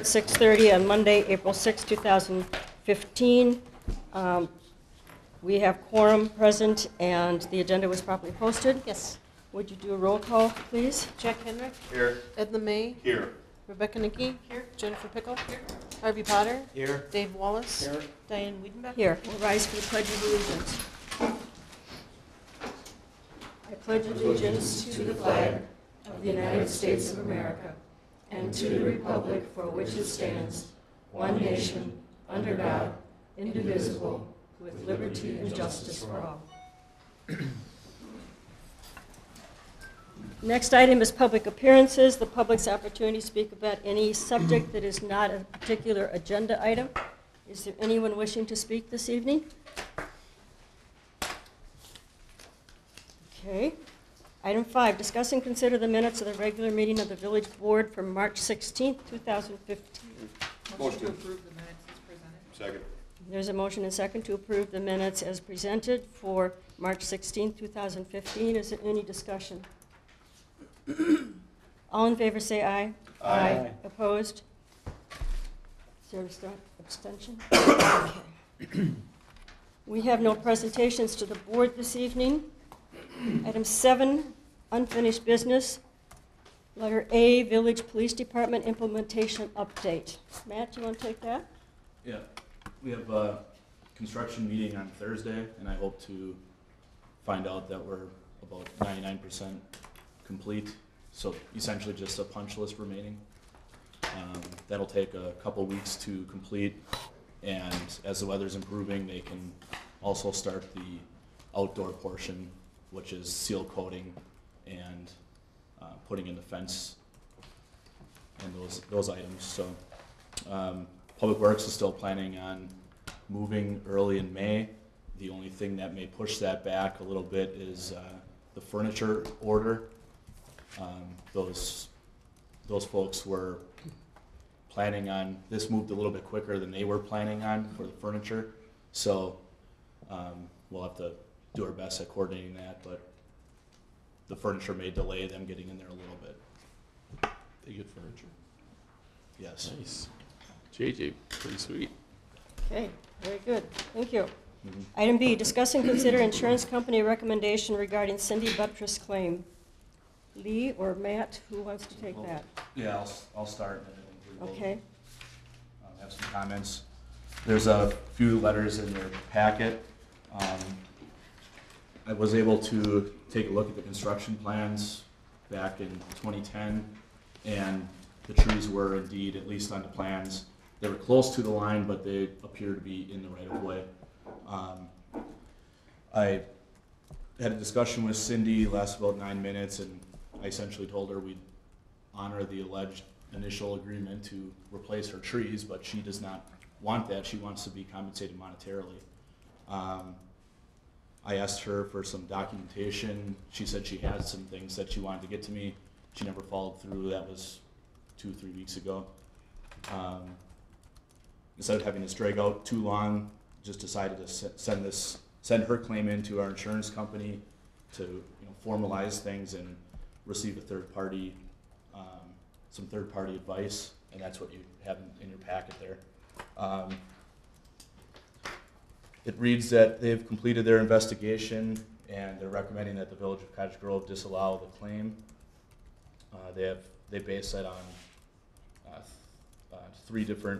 at 6:30 on Monday, April 6, 2015. We have quorum present, and the agenda was properly posted. Yes. Would you do a roll call, please? Jack Henrik. Here. Edna May. Here. Rebecca Nicky. Here. Jennifer Pickle. Here. Harvey Potter. Here. Dave Wallace. Here. Diane Wiedenbeck. Here, we'll rise for the Pledge of Allegiance. I pledge allegiance to the flag of the United States of America and to the republic for which it stands, one nation, under God, indivisible, with liberty and justice for all. Next item is public appearances. The public's opportunity to speak about any subject that is not a particular agenda item. Is there anyone wishing to speak this evening? Okay. Item 5, discuss and consider the minutes of the regular meeting of the village board for March 16th, 2015. Motion to approve the minutes as presented. Second. There's a motion and second to approve the minutes as presented for March 16th, 2015. Is there any discussion? All in favor say aye. Aye. Opposed? Is there an abstention? Okay. We have no presentations to the board this evening. Item 7, unfinished business. Letter A, Village Police Department implementation update. Matt, you want to take that? Yeah, we have a construction meeting on Thursday, and I hope to find out that we're about 99% complete. So essentially just a punch list remaining. That'll take a couple weeks to complete, and as the weather's improving, they can also start the outdoor portion, which is seal coating and putting in the fence and those items. So Public Works is still planning on moving early in May. The only thing that may push that back a little bit is the furniture order. Those folks were planning on, this moved a little bit quicker than they were planning on for the furniture. So we'll have to do our best at coordinating that, but the furniture may delay them getting in there a little bit. They get furniture. Yes. Nice. JJ, pretty sweet. Okay, very good. Thank you. Mm-hmm. Item B, discuss and consider insurance company recommendation regarding Cindy Buttress claim. Lee or Matt, who wants to take that? Yeah, I'll start. And I think we both, Okay. have some comments. There's a few letters in your packet. I was able to take a look at the construction plans back in 2010, and the trees were indeed, at least on the plans, they were close to the line, but they appear to be in the right of way. I had a discussion with Cindy, lasted about 9 minutes, and I essentially told her we'd honor the alleged initial agreement to replace her trees, but she does not want that. She wants to be compensated monetarily. I asked her for some documentation. She said she had some things that she wanted to get to me. She never followed through. That was 2-3 weeks ago. Instead of having this drag out too long, just decided to send her claim in to our insurance company to formalize things and receive a some third party advice, and that's what you have in your packet there. It reads that they've completed their investigation and they're recommending that the Village of Cottage Grove disallow the claim. They base that on three different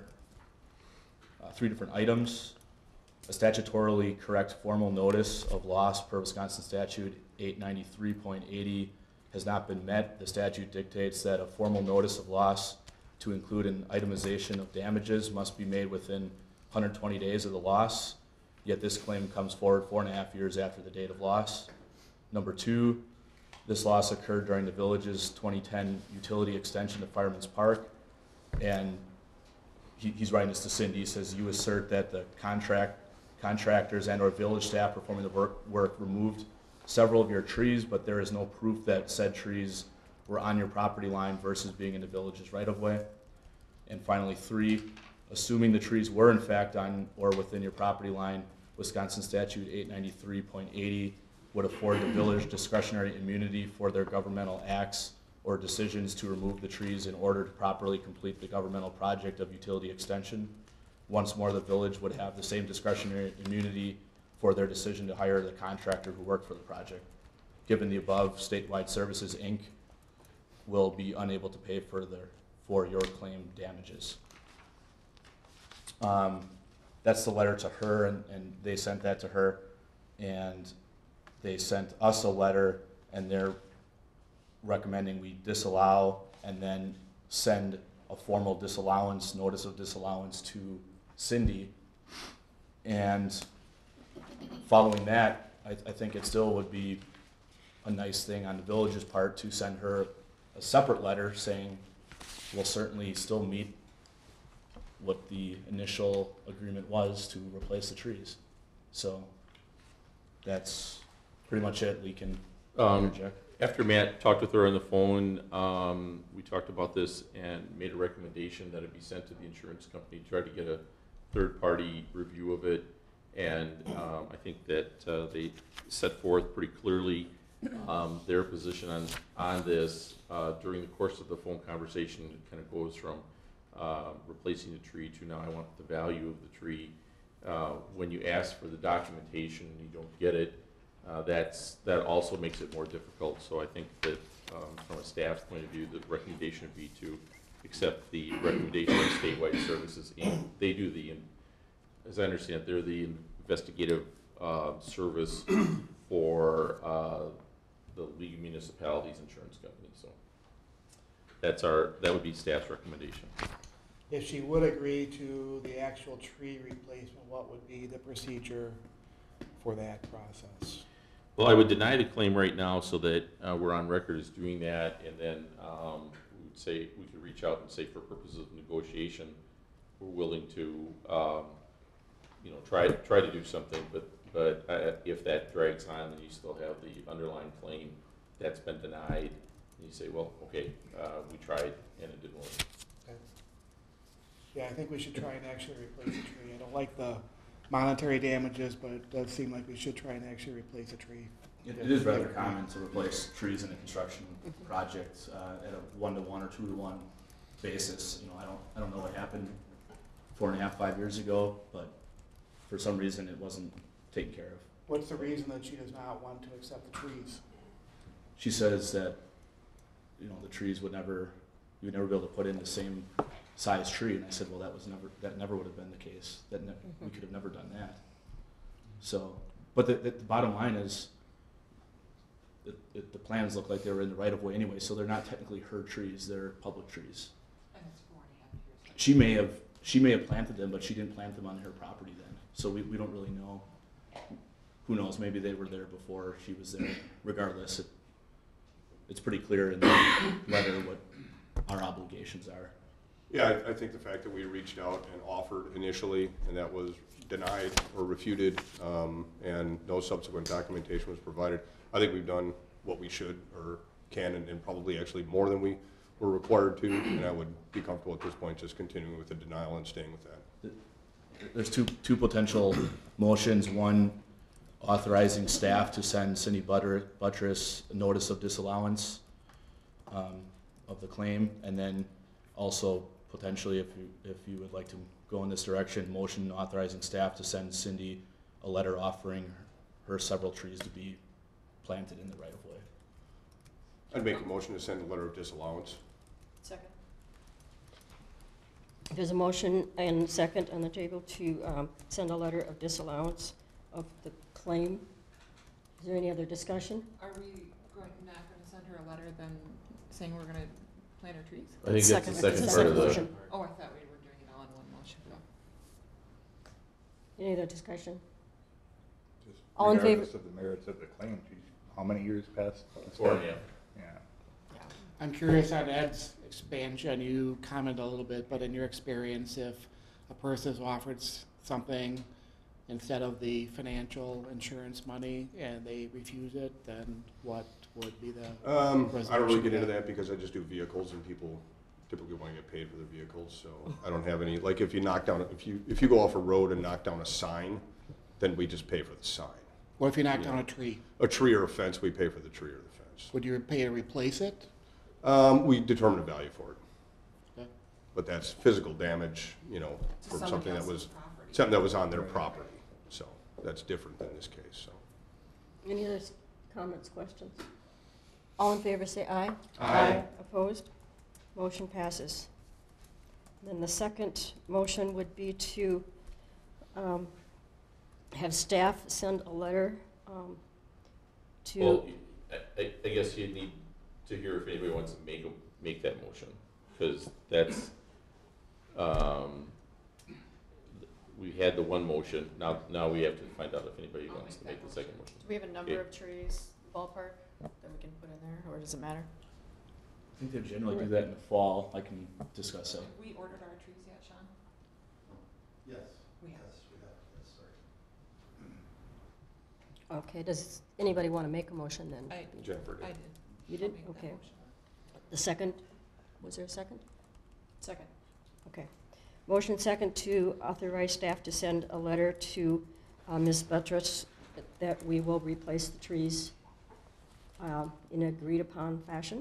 items: a statutorily correct formal notice of loss per Wisconsin Statute 893.80 has not been met. The statute dictates that a formal notice of loss to include an itemization of damages must be made within 120 days of the loss, yet this claim comes forward 4.5 years after the date of loss. Number 2, this loss occurred during the village's 2010 utility extension to Fireman's Park, and he's writing this to Cindy. He says, you assert that the contractors and or village staff performing the work removed several of your trees, but there is no proof that said trees were on your property line versus being in the village's right-of-way. And finally, 3, assuming the trees were in fact on or within your property line, Wisconsin Statute 893.80 would afford the village discretionary immunity for their governmental acts or decisions to remove the trees in order to properly complete the governmental project of utility extension. Once more, the village would have the same discretionary immunity for their decision to hire the contractor who worked for the project. Given the above, Statewide Services, Inc. will be unable to pay for your claim damages. That's the letter to her, and they sent that to her, and they sent us a letter, and they're recommending we disallow and then send a formal disallowance, notice of disallowance to Cindy. And following that, I think it still would be a nice thing on the village's part to send her a separate letter saying we'll certainly still meet what the initial agreement was to replace the trees. So that's pretty much it. We can interject. After Matt talked with her on the phone, we talked about this and made a recommendation that it be sent to the insurance company, try to get a third-party review of it. And I think that they set forth pretty clearly their position on this. During the course of the phone conversation, it kind of goes from replacing the tree to now I want the value of the tree. When you ask for the documentation and you don't get it, that also makes it more difficult. So I think that from a staff's point of view, the recommendation would be to accept the recommendation of Statewide Services, Inc. They do as I understand, they're the investigative service for the League of Municipalities Insurance Company. So that would be staff's recommendation. If she would agree to the actual tree replacement, what would be the procedure for that process? Well, I would deny the claim right now so that we're on record as doing that, and then we would say, we could reach out and say for purposes of negotiation, we're willing to, try to do something, but if that drags on, then you still have the underlying claim that's been denied, and you say, well, okay, we tried and it didn't work. Okay. Yeah, I think we should try and actually replace the tree. I don't like the monetary damages, but it does seem like we should try and actually replace a tree. It is rather common to replace trees in a construction project at a 1-to-1 or 2-to-1 basis. I don't know what happened 4.5, 5 years ago, but for some reason it wasn't taken care of. What's the reason that she does not want to accept the trees? She says that the trees you would never be able to put in the same size tree, and I said, well, that never would have been the case. We could have never done that. So, but the bottom line is, the plans look like they were in the right of way anyway, so they're not technically her trees; they're public trees. And it's 4.5 years. She may have planted them, but she didn't plant them on her property then. So we don't really know. Who knows? Maybe they were there before she was there. Regardless, it's pretty clear in the letter what our obligations are. Yeah, I think the fact that we reached out and offered initially, and that was denied or refuted, and no subsequent documentation was provided, I think we've done what we should or can, and probably actually more than we were required to, and I would be comfortable at this point just continuing with the denial and staying with that. There's two potential motions. One, authorizing staff to send Cindy Buttress a notice of disallowance of the claim, and then also potentially, if you would like to go in this direction, motion authorizing staff to send Cindy a letter offering her several trees to be planted in the right of way. I'd make a motion to send a letter of disallowance. Second. There's a motion and second on the table to send a letter of disallowance of the claim. Is there any other discussion? Are we not going to send her a letter then saying we're going to plant our trees? I think that's the second part of the. motion. Oh, I thought we were doing it all in one motion. Any other discussion? Just All in favor? regardless of the merits of the claim, geez, how many years past? 4.5. Yeah. I'm curious on Ed's expansion. You commented a little bit, but in your experience, if a person is offered something instead of the financial insurance money and they refuse it, then what would be the I don't really resolution get into there? that because I just do vehicles, and people typically want to get paid for their vehicles, so I don't have any, like if you knock down, if you go off a road and knock down a sign, then we just pay for the sign. What if you knock down a tree? A tree or a fence, we pay for the tree or the fence. Would you pay to replace it? We determined a value for it. Okay. But that's physical damage, To from somebody something that else's was, property. something that was on their property. So that's different than this case, so. Any other comments, questions? All in favor, say aye. Aye. Opposed? Motion passes. Then the second motion would be to have staff send a letter Well, to, I guess you need to hear if anybody wants to make that motion, because that's, we had the one motion, now we have to find out if anybody I'll wants to make make that the second motion. Do we have a number Okay. of trees, ballpark, that we can put in there, or does it matter? I think they generally do that in the fall. I can discuss that. Have we ordered our trees yet, Sean? Yes. We have. Yes, we have, yes, sorry. okay, does anybody want to make a motion then? Jennifer did. I did. You I'll did? make that Okay. motion. The second, was there a second? Second. Okay. Motion second to authorize staff to send a letter to Ms. Buttress that we will replace the trees in agreed upon fashion.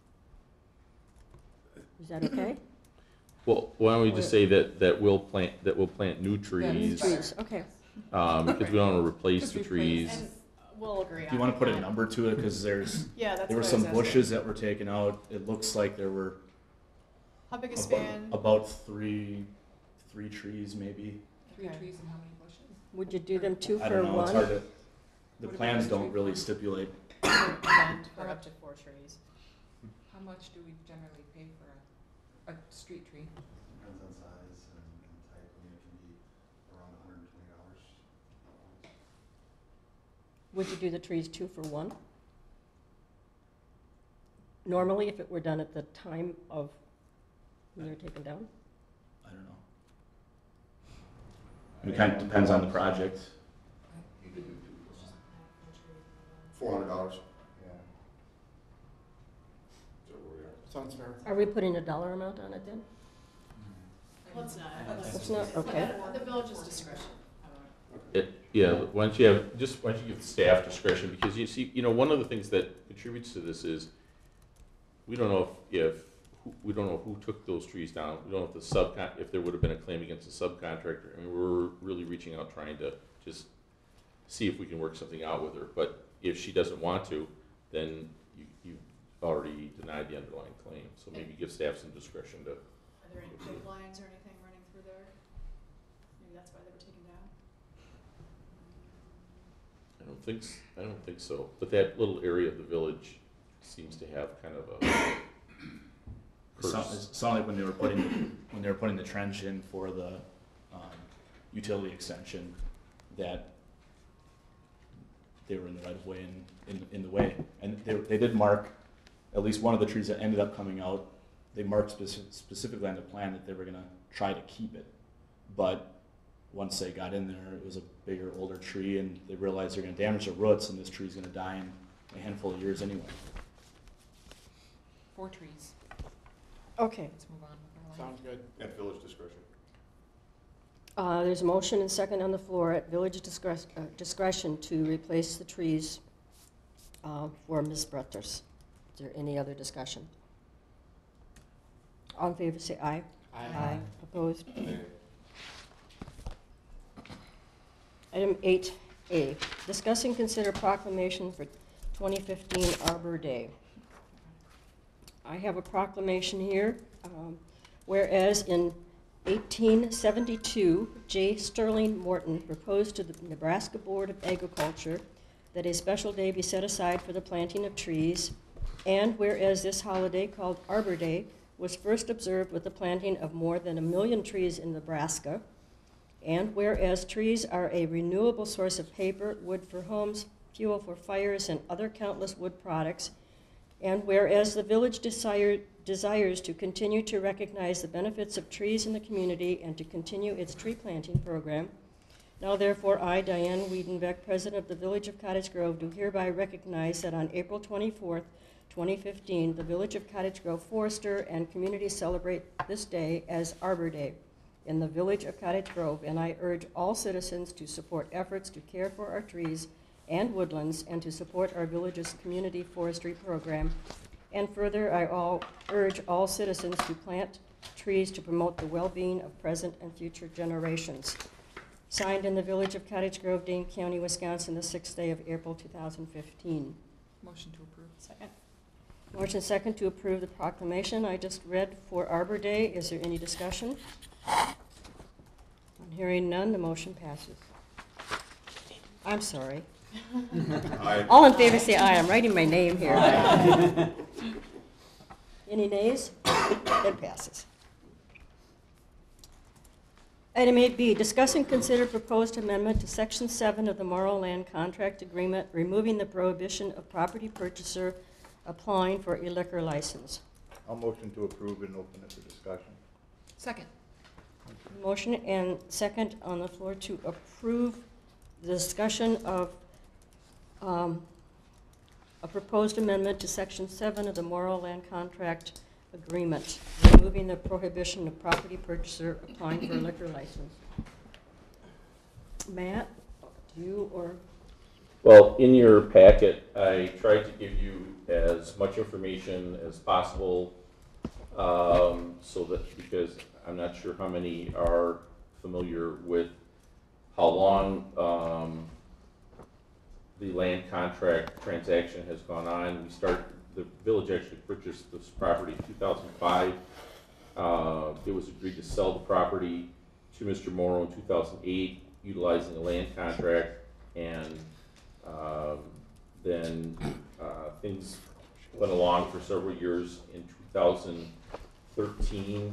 Is that okay? Well, why don't we just say that we'll plant new That is trees, fine. Trees, okay. because we don't want to replace Just the replace. trees. And we'll agree on. Do you want to put a that. number to it? Because Yeah, that's there were what I some was asking. bushes that were taken out. It looks like there were How big a span? about three trees maybe. 3 Okay. trees and how many bushes? Would you do them two I for don't know, it's one? hard to, the What about plans the don't tree really farm? stipulate. Event for up to 4 trees. How much do we generally pay for a street tree? Depends on size and type, I mean, it can be around $120. Would you do the trees two for one? Normally, if it were done at the time of when they're taken down? I don't know. It kind of depends on the project. $400. Yeah. Sounds fair. Are we putting a dollar amount on it then? Let's not. It's not, okay. The village's discretion. How about Yeah, why don't you give staff discretion, because you see, one of the things that contributes to this is, we don't know we don't know who took those trees down, we don't know if there would have been a claim against the subcontractor. I mean, we're really reaching out, trying to just see if we can work something out with her, but if she doesn't want to, then you've already denied the underlying claim, so maybe give staff some discretion to. Are there any pipe lines or anything running through there? Maybe that's why they were taken down? I don't think so, but that little area of the village seems to have kind of a It sounded like when they were putting the trench in for the utility extension, that they were in the right of way and in the way. And they did mark at least one of the trees that ended up coming out. They marked specifically on the plan that they were gonna try to keep it. But once they got in there, it was a bigger, older tree, and they realized they're gonna damage the roots, and this tree's gonna die in a handful of years anyway. 4 trees. Okay. Let's move on with our life. Sounds good. At village discretion. There's a motion and second on the floor at village discretion to replace the trees for Ms. Bruthers. Is there any other discussion? All in favor, say aye. Aye. Opposed? Item 8A, discuss and consider proclamation for 2015 Arbor Day. I have a proclamation here, whereas in 1872, J. Sterling Morton proposed to the Nebraska Board of Agriculture that a special day be set aside for the planting of trees, and whereas this holiday, called Arbor Day, was first observed with the planting of more than 1 million trees in Nebraska, and whereas trees are a renewable source of paper, wood for homes, fuel for fires, and other countless wood products, and whereas the village desires to continue to recognize the benefits of trees in the community and to continue its tree planting program, now therefore I, Diane Wiedenbeck, President of the Village of Cottage Grove, do hereby recognize that on April 24th, 2015, the Village of Cottage Grove Forester and community celebrate this day as Arbor Day in the Village of Cottage Grove, and I urge all citizens to support efforts to care for our trees and woodlands and to support our village's community forestry program, And further, urge all citizens to plant trees to promote the well-being of present and future generations. Signed in the village of Cottage Grove, Dane County, Wisconsin, the 6th day of April 2015. Motion to approve. Second. Motion second to approve the proclamation I just read for Arbor Day. Is there any discussion? I'm hearing none, the motion passes. I'm sorry. Aye. All in favor say aye. I'm writing my name here. Any nays? It passes. Item 8B, discuss and consider proposed amendment to Section 7 of the Morrow Land Contract Agreement, removing the prohibition of property purchaser applying for a liquor license. I'll motion to approve and open it for discussion. Second. Motion and second on the floor to approve the discussion of a proposed amendment to Section 7 of the Morrow Land Contract Agreement, removing the prohibition of property purchaser applying for a liquor license. Matt, do you or? Well, in your packet, I tried to give you as much information as possible, so that, because I'm not sure how many are familiar with how long the land contract transaction has gone on. The village actually purchased this property in 2005. It was agreed to sell the property to Mr. Morrow in 2008, utilizing a land contract, and then things went along for several years. In 2013,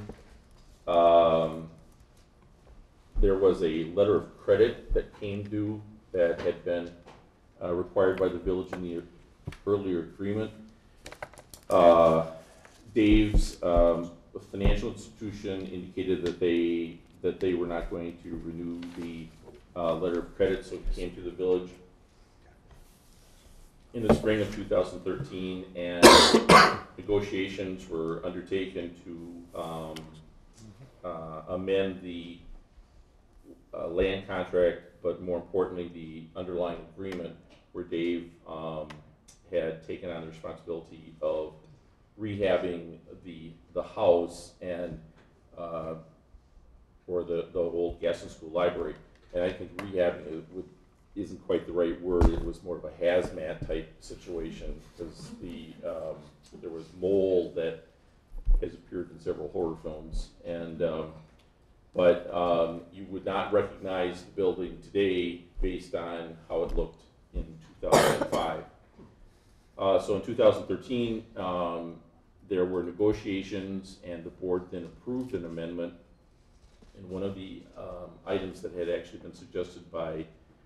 there was a letter of credit that came due that had been required by the village in the earlier agreement. Dave's financial institution indicated that they were not going to renew the letter of credit, so it came to the village in the spring of 2013, and negotiations were undertaken to amend the land contract, but more importantly, the underlying agreement, where Dave had taken on the responsibility of rehabbing the house and or the old Gaston School Library. And I think rehabbing isn't quite the right word. It was more of a hazmat type situation, because there was mold that has appeared in several horror films, and but you would not recognize the building today based on how it looked in 2005. So in 2013, there were negotiations, and the board then approved an amendment. And one of the items that had actually been suggested by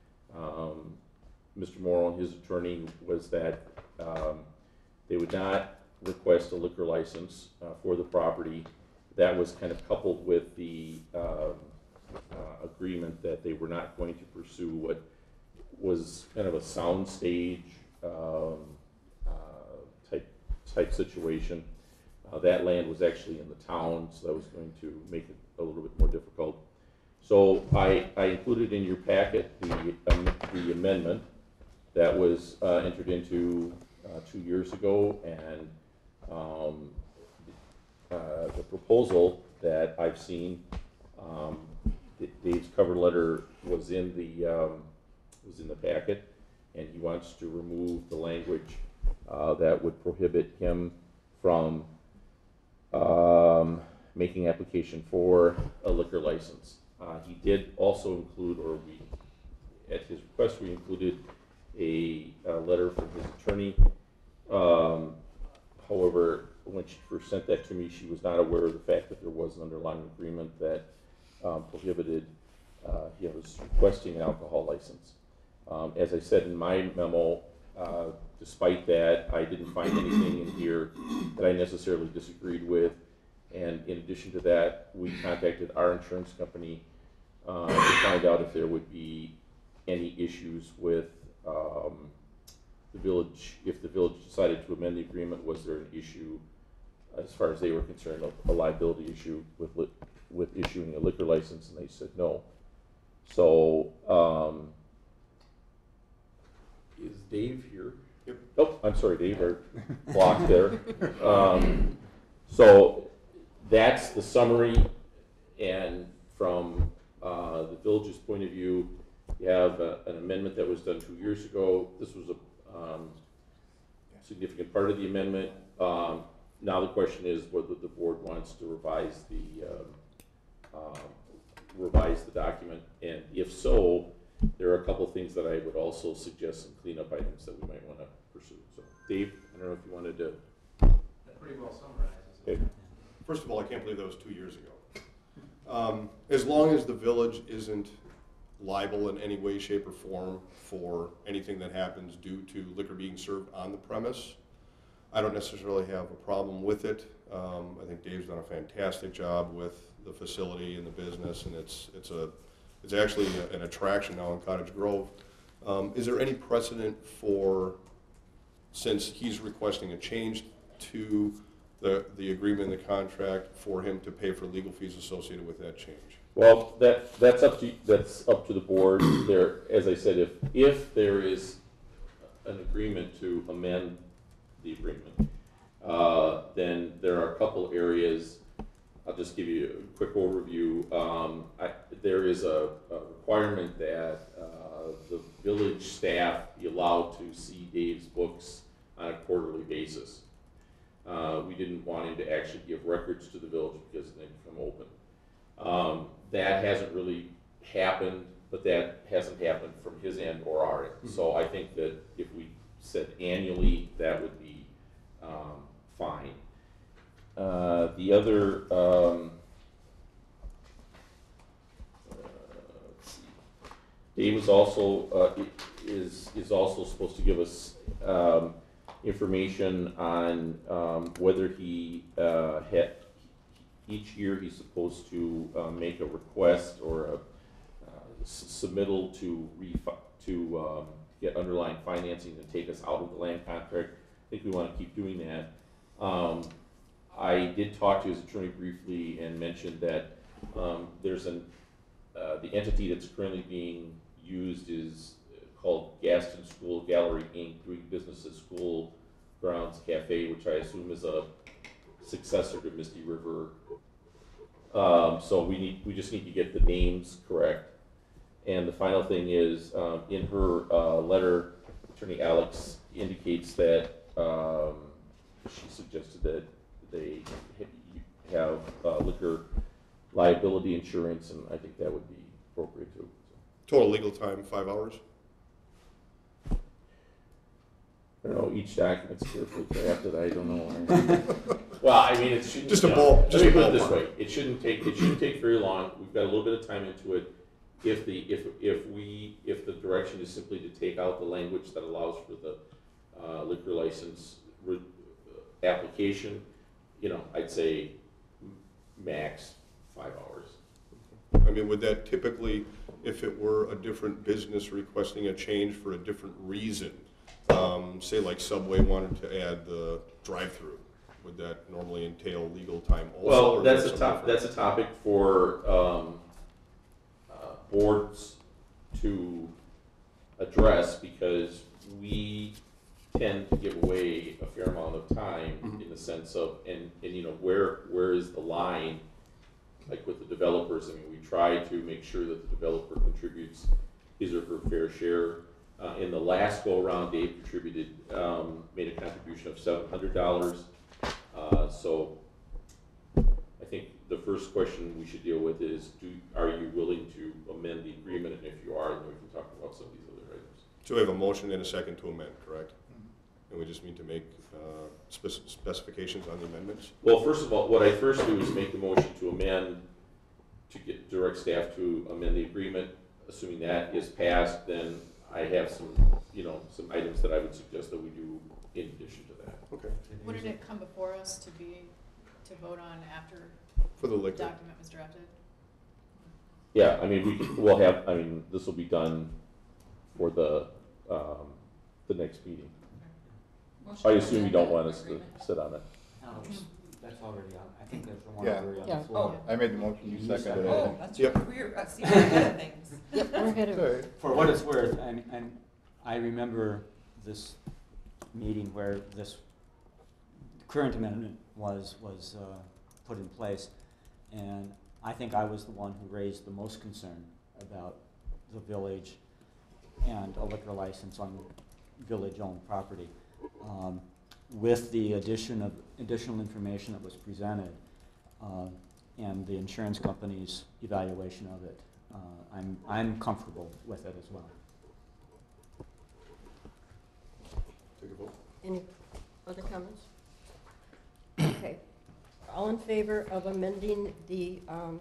Mr. Morrow and his attorney was that they would not request a liquor license for the property. That was kind of coupled with the agreement that they were not going to pursue what was kind of a soundstage type situation. That land was actually in the town, so that was going to make it a little bit more difficult. So I included in your packet the amendment that was entered into 2 years ago, and the proposal that I've seen. Dave's cover letter was in the packet, and he wants to remove the language that would prohibit him from making application for a liquor license. He did also include, at his request, we included a letter from his attorney. However, when she first sent that to me, she was not aware of the fact that there was an underlying agreement that prohibited him requesting an alcohol license. As I said in my memo, despite that, I didn't find anything in here that I necessarily disagreed with. And in addition to that, we contacted our insurance company to find out if there would be any issues with the village. If the village decided to amend the agreement, was there an issue, as far as they were concerned, a liability issue with issuing a liquor license? And they said no. So, is Dave here? Yep. Oh, I'm sorry, Dave, or blocked there. So that's the summary, and from the village's point of view, you have an amendment that was done 2 years ago. This was a significant part of the amendment. Now the question is whether the board wants to revise the document, and if so, there are a couple things that I would also suggest some cleanup items that we might want to pursue. So, Dave, I don't know if you wanted to. That pretty well summarizes it. Okay. First of all, I can't believe that was 2 years ago. As long as the village isn't liable in any way, shape, or form for anything that happens due to liquor being served on the premise, I don't necessarily have a problem with it. I think Dave's done a fantastic job with the facility and the business, and it's actually an attraction now in Cottage Grove. Is there any precedent for, since he's requesting a change to the agreement, the contract, for him to pay for legal fees associated with that change? Well, that's up to the board. There, as I said, if there is an agreement to amend the agreement, then there are a couple areas. I'll just give you a quick overview. There is a requirement that the village staff be allowed to see Dave's books on a quarterly basis. We didn't want him to actually give records to the village because they become open. That hasn't really happened, but that hasn't happened from his end or our end. So I think that if we said annually, that would be fine. The other, let's see. Dave was also is also supposed to give us information on whether he had each year he's supposed to make a request or a submittal to get underlying financing to take us out of the land contract. I think we want to keep doing that. I did talk to his attorney briefly and mentioned that there's the entity that's currently being used is called Gaston School Gallery Inc., doing business as School Grounds Cafe, which I assume is a successor to Misty River. So we just need to get the names correct. And the final thing is, in her letter, Attorney Alex indicates that she suggested that they have liquor liability insurance, and I think that would be appropriate too. Total legal time, 5 hours? I don't know, each document's carefully crafted, I don't know. Well, I mean, it shouldn't. Just a you know, ball- let just me a put it this ballpark. way, it shouldn't take very long, we've got a little bit of time into it. If the direction is simply to take out the language that allows for the liquor license application, you know, I'd say max 5 hours. I mean, would that typically, if it were a different business requesting a change for a different reason, say like Subway wanted to add the drive-through, would that normally entail legal time also? Well, or that's is a that something that's a topic for boards to address, because we tend to give away a fair amount of time in the sense of, and you know, where is the line, like with the developers. I mean, we try to make sure that the developer contributes his or her fair share. In the last go around, Dave contributed, made a contribution of $700. So I think the first question we should deal with is, are you willing to amend the agreement? And if you are, then we can talk about some of these other items. So we have a motion and a second to amend, correct? And we just need to make specifications on the amendments? Well, first of all, what I first do is make the motion to amend, to get direct staff to amend the agreement. Assuming that is passed, then I have some items that I would suggest that we do in addition to that. Okay. Wouldn't it come before us to vote on after For the the liquor. document was drafted? Yeah, I mean, this will be done for the next meeting. I assume you don't want us to sit on it. No, that's already on, I think there's one Yeah. already on Yeah. the floor. I made the motion, you seconded Oh, it. That's Yep. right, we're seeing ahead of things. Yep, we're ahead of it. Sorry. For what it's worth, and I remember this meeting where this current amendment was put in place, and I think I was the one who raised the most concern about the village and a liquor license on village-owned property. With the addition of additional information that was presented and the insurance company's evaluation of it, I'm comfortable with it as well. Take a vote. Any other comments? Okay. All in favor of amending the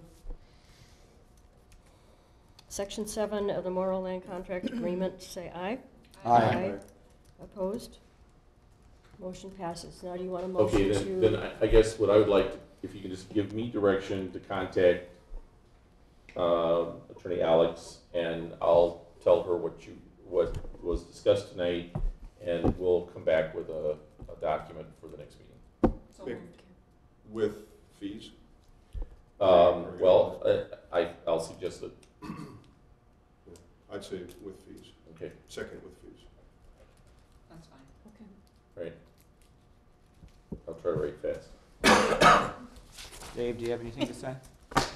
Section 7 of the Morrill Land Contract Agreement, say aye. Aye. Opposed? Motion passes. Now, do you want a Okay, motion then to? I guess what I would like, if you can just give me direction to contact Attorney Alex, and I'll tell her what was discussed tonight, and we'll come back with a document for the next meeting. So Big. moved. With fees? Well, I'll suggest that, I'd say with fees. okay, Second with fees. That's fine. Okay. right. I'll try to write fast. Dave, do you have anything to say?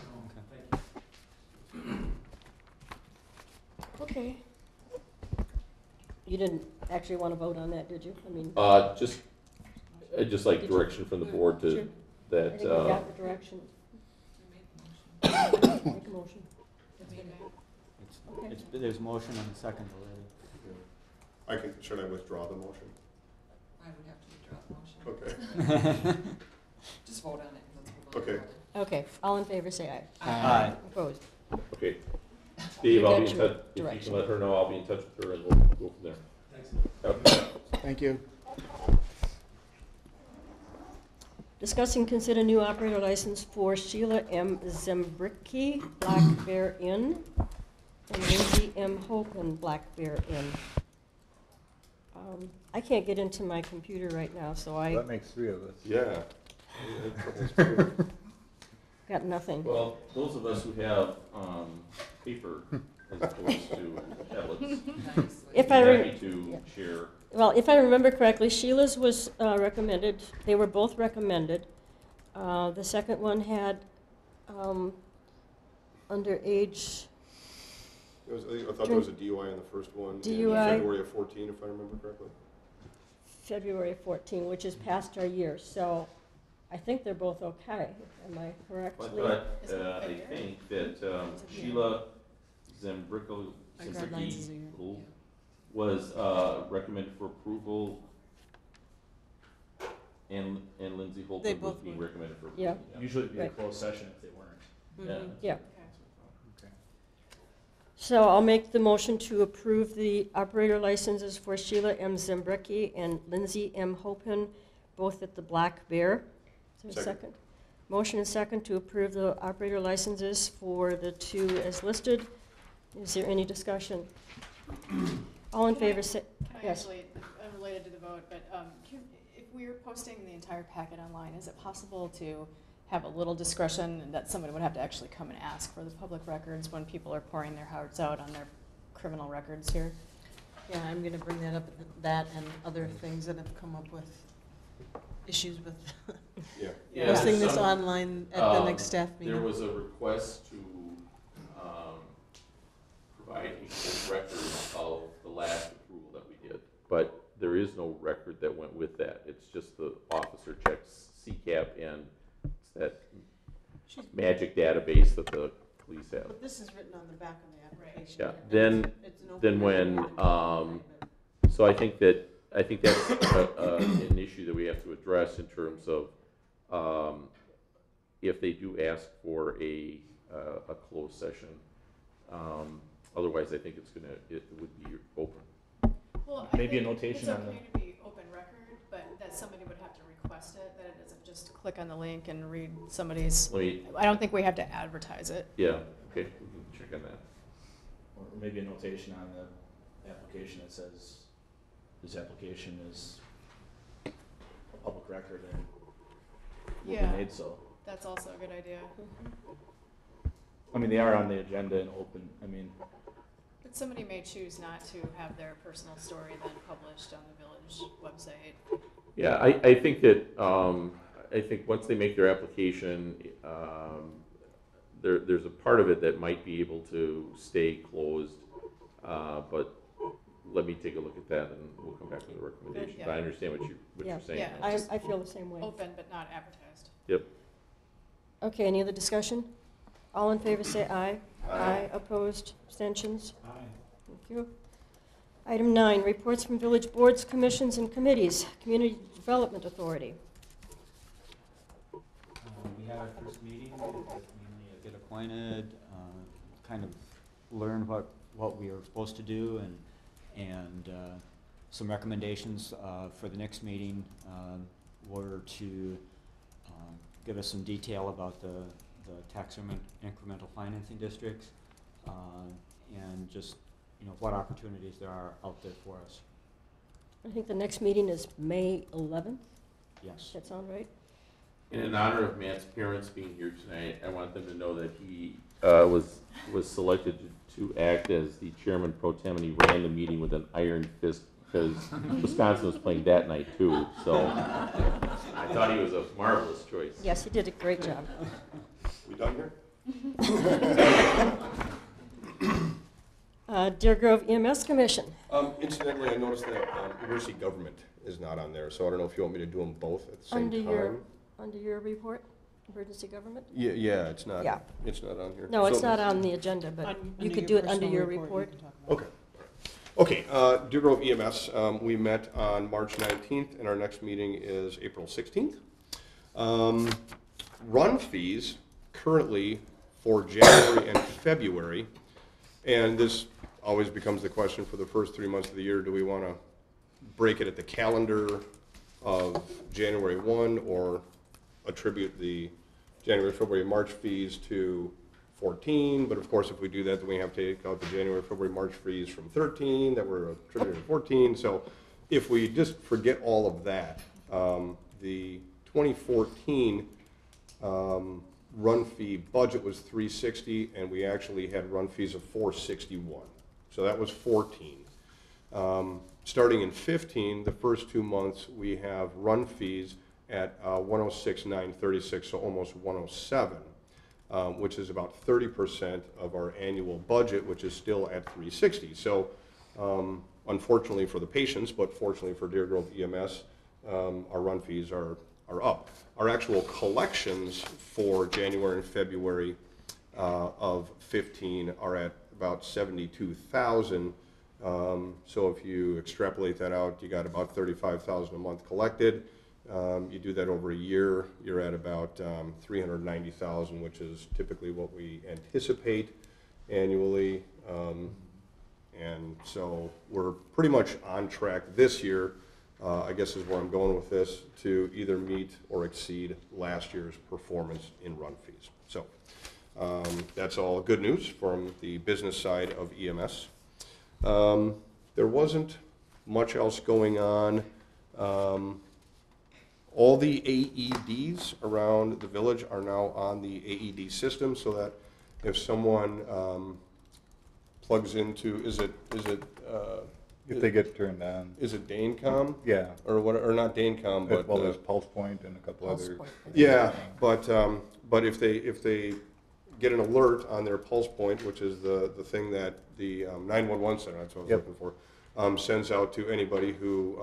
Okay. You didn't actually want to vote on that, did you? I mean, I'd just like Did you- direction from the board Sure. to, I that, think we got the direction. We made the motion. Make a motion. It's been made. Okay. There's a motion and a second already. Should I withdraw the motion? I would have to withdraw the motion. Okay. Just vote on it and let's move on. Okay. Okay, all in favor, say aye. Aye. Opposed? okay. Dave, I'll be in That's your touch, if you direction. can let her know, I'll be in touch with her, and we'll go from there. Okay. Thank you. Discuss and consider new operator license for Sheila M. Zembricki, Black Bear Inn, and Lindsay M. Hopen, Black Bear Inn. I can't get into my computer right now, so I That makes three of us. Yeah. got nothing. Well, those of us who have paper as opposed to tablets, Nicely. If I'm I happy to yeah. share. Well, if I remember correctly, Sheila's was recommended, they were both recommended. The second one had underage, I thought there was a DUI in the first one. In DUI. February of 14, if I remember correctly. February 14, which is past our year, so I think they're both okay. Am I correct, Lee? But Is it I fair? think that Sheila Zembricki I grabbed lines as a year. who was recommended for approval, and Lindsay They Holton was both being were. recommended for Yeah. approval. Usually it'd be a Right. closed session if they weren't. Mhm. Yeah. Okay. So I'll make the motion to approve the operator licenses for Sheila M. Zembricki and Lindsay M. Hopen, both at the Black Bear. Is there a Second. second? Motion and second to approve the operator licenses for the two as listed. Is there any discussion? All in favor, say, Can I yes. actually, unrelated to the vote, but if we're posting the entire packet online, is it possible to have a little discretion and that somebody would have to actually come and ask for the public records when people are pouring their hearts out on their criminal records here? Yeah, I'm gonna bring that up, that and other things that have come up with issues with Yeah. Yeah, posting there's this some- online at the Um, next staff There meeting. was a request to provide a full record of the last approval that we did, but there is no record that went with that. It's just the officer checks CCAP, and it's that magic database that the police have. But this is written on the back of the application. Yeah, then- It's an open then when, record. So I think that's an issue that we have to address in terms of if they do ask for a closed session. Otherwise, I think it would be open. Well, I Maybe a think notation on It's okay to be open record, but that somebody would have to request it, that it doesn't just click on the link and read somebody's, Let me, I don't think we have to advertise it. yeah, okay, we can check on that. Or maybe a notation on the application that says this application is a public record and will Yeah. be made so. That's also a good idea. I mean, they are on the agenda and open, I mean, But somebody may choose not to have their personal story then published on the village website. Yeah, I think that, I think once they make their application, there's a part of it that might be able to stay closed, but let me take a look at that and we'll come back with a recommendation. Good, But I yeah. understand what Yeah. you're saying. Yeah. I feel the same way. Open but not advertised. Yep. Okay, any other discussion? All in favor say aye. Aye. Opposed, abstentions? Thank you. Item 9, reports from village boards, commissions, and committees. Community Development Authority. We had our first meeting, mainly get acquainted, kind of learn what we were supposed to do, and some recommendations for the next meeting were to give us some detail about the tax incremental financing districts, and just, what opportunities there are out there for us. I think the next meeting is May 11th. Yes. Does that sound right? In honor of Matt's parents being here tonight, I want them to know that he was selected to act as the chairman pro tem, and he ran the meeting with an iron fist because Wisconsin was playing that night too. So I thought he was a marvelous choice. Yes, he did a great job. We done here? Deer Grove EMS Commission. Incidentally, I noticed that emergency government is not on there, so I don't know if you want me to do them both at the same time. Under your report, emergency government? Yeah, it's not. Yeah. It's not on here. No, it's So- not on the agenda, but you could do it under your report. Okay. Okay, Deer Grove EMS, we met on March 19th, and our next meeting is April 16th. Run fees currently for January and February, and this always becomes the question for the first 3 months of the year, do we want to break it at the calendar of January 1 or attribute the January, February, March fees to 14, but of course if we do that, then we have to take out the January, February, March fees from 13 that were attributed to 14. So if we just forget all of that, the 2014 run fee budget was 360, and we actually had run fees of 461. So that was 14. Starting in 15, the first 2 months, we have run fees at 106,936, so almost 107. Which is about 30% of our annual budget, which is still at 360. So unfortunately for the patients, but fortunately for Deer Grove EMS, our run fees are up. Our actual collections for January and February of 15 are at about 72,000. So if you extrapolate that out, you got about 35,000 a month collected. You do that over a year, you're at about 390,000, which is typically what we anticipate annually. And so we're pretty much on track this year, I guess is where I'm going with this, to either meet or exceed last year's performance in run fees. So that's all good news from the business side of EMS. There wasn't much else going on. All the AEDs around the village are now on the AED system, so that if someone plugs into, is it If they get turned on, is it Danecom? yeah. Or what, or not Danecom, but Well, there's Pulse Point and a couple Pulse others. Point. yeah, but if they get an alert on their Pulse Point, which is the thing that the 911 center, that's what I was Yep. looking for, sends out to anybody who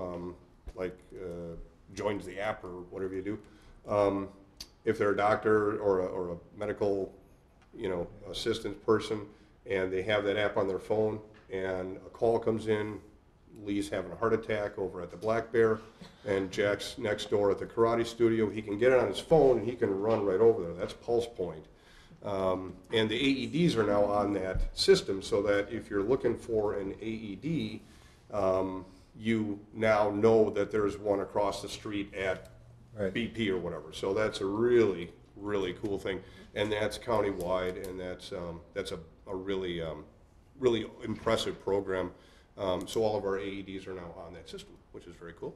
joins the app or whatever you do. If they're a doctor or a medical, assistant person, and they have that app on their phone, and a call comes in, Lee's having a heart attack over at the Black Bear, and Jack's next door at the karate studio, he can get it on his phone and he can run right over there. That's Pulse Point. And the AEDs are now on that system, so that if you're looking for an AED, you now know that there's one across the street at Right. BP or whatever. So that's a really, really cool thing, and that's countywide, and that's a really, really impressive program. So all of our AEDs are now on that system, which is very cool.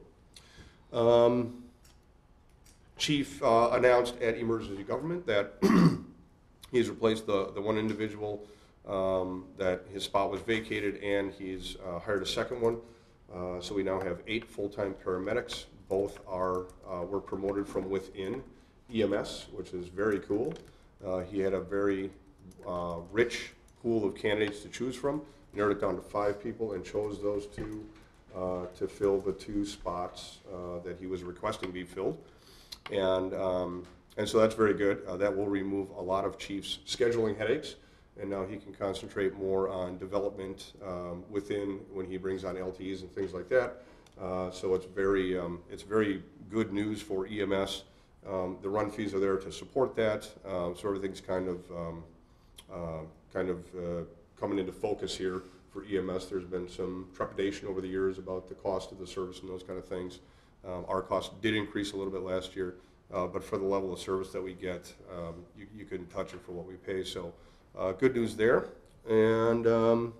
Chief announced at Emergency Government that he's replaced the one individual that his spot was vacated, and he's hired a second one. So we now have 8 full-time paramedics. Both were promoted from within EMS, which is very cool. He had a very rich pool of candidates to choose from, narrowed it down to 5 people, and chose those 2 to fill the 2 spots that he was requesting be filled. And so that's very good. That will remove a lot of Chief's scheduling headaches, and now he can concentrate more on development within when he brings on LTs and things like that. So it's very good news for EMS. The run fees are there to support that, so everything's kind of coming into focus here for EMS. There's been some trepidation over the years about the cost of the service and those kind of things. Our cost did increase a little bit last year, but for the level of service that we get, you can touch it for what we pay. So good news there. And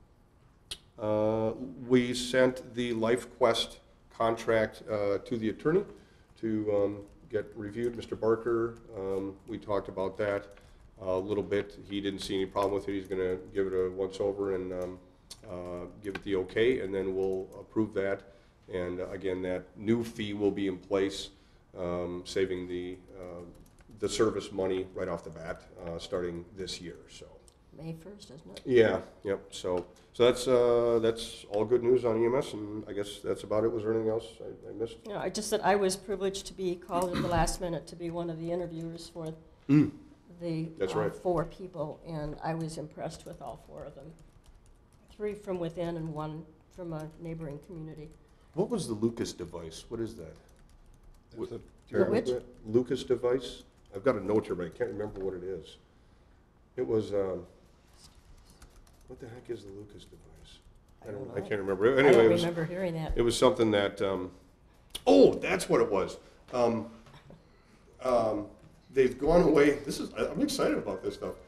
we sent the LifeQuest contract to the attorney to get reviewed. Mr. Barker, we talked about that a little bit. He didn't see any problem with it. He's going to give it a once over and give it the okay, and then we'll approve that. And again, that new fee will be in place, saving the service money right off the bat, starting this year. So May 1st, isn't it? yeah, yep. So that's all good news on EMS, and I guess that's about it. Was there anything else I missed? No, I just said I was privileged to be called at the last minute to be one of the interviewers for the That's right. 4 people, and I was impressed with all 4 of them. 3 from within and 1 from a neighboring community. What was the Lucas device? What is that? It's a Do you remember which? that? Lucas device? I've got a note here, but I can't remember what it is. It was, what the heck is the Lucas device? I don't know. I can't remember. I Anyway, don't it was, remember hearing that. it was something that, oh, that's what it was. They've gone away, I'm excited about this stuff.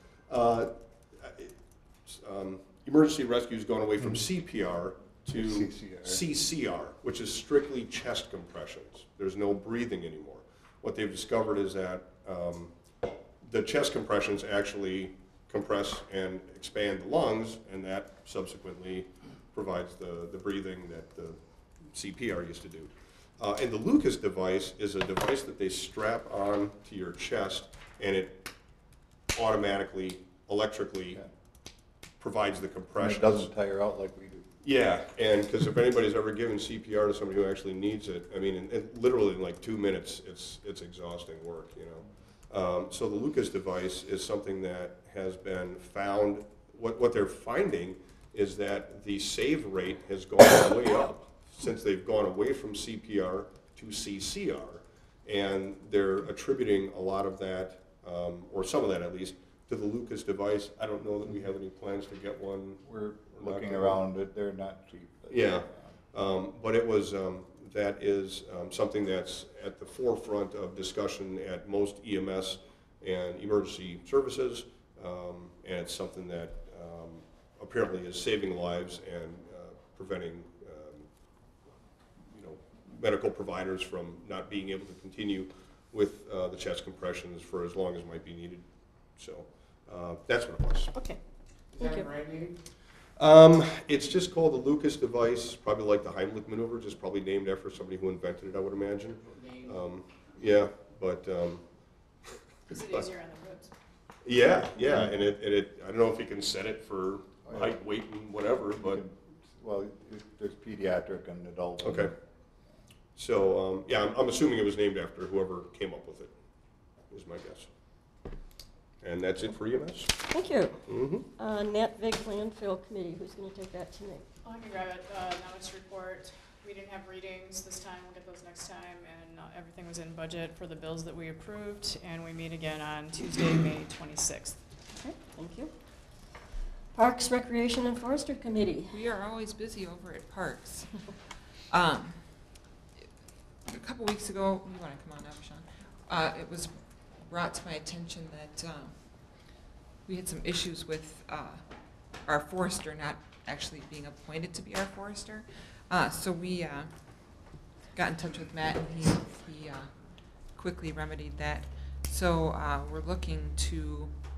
Emergency rescue's gone away from CPR to CCR. CCR, which is strictly chest compressions. There's no breathing anymore. What they've discovered is that the chest compressions actually compress and expand the lungs, and that subsequently provides the breathing that the CPR used to do. And the Lucas device is a device that they strap on to your chest, and it automatically, electrically provides the And compression. it doesn't tire out like we do. Yeah, and because if anybody's ever given CPR to somebody who actually needs it, I mean, literally in like 2 minutes, it's exhausting work, you know. So the Lucas device is something that has been found. What they're finding is that the save rate has gone way up since they've gone away from CPR to CCR, and they're attributing a lot of that, or some of that at least, to the Lucas device. I don't know that we have any plans to get one. We're looking around, they're not cheap. But Yeah, but it was, that is something that's at the forefront of discussion at most EMS and emergency services, and it's something that apparently is saving lives and preventing medical providers from not being able to continue with the chest compressions for as long as might be needed. So that's what it was. Okay, Is thank that a you. brand name? It's just called the Lucas device, probably like the Heimlich maneuver, just probably named after somebody who invented it, I would imagine. Name? Yeah, but Is it easier on the ribs? yeah, and it I don't know if you can set it for height, weight, and whatever, but Well, there's pediatric and adult. okay. So yeah, I'm assuming it was named after whoever came up with it, is my guess. And that's it for EMS. Thank you. Mm-hmm. Nat Vig Landfill Committee, who's going to take that tonight? I can grab it. Notice report. We didn't have readings this time. We'll get those next time. And everything was in budget for the bills that we approved. And we meet again on Tuesday, May 26th. Okay, thank you. Parks, Recreation, and Forestry Committee. We are always busy over at Parks. A couple weeks ago, you want to come on up, Sean? It was brought to my attention that we had some issues with our forester not actually being appointed to be our forester. So we got in touch with Matt, and he quickly remedied that. So we're looking to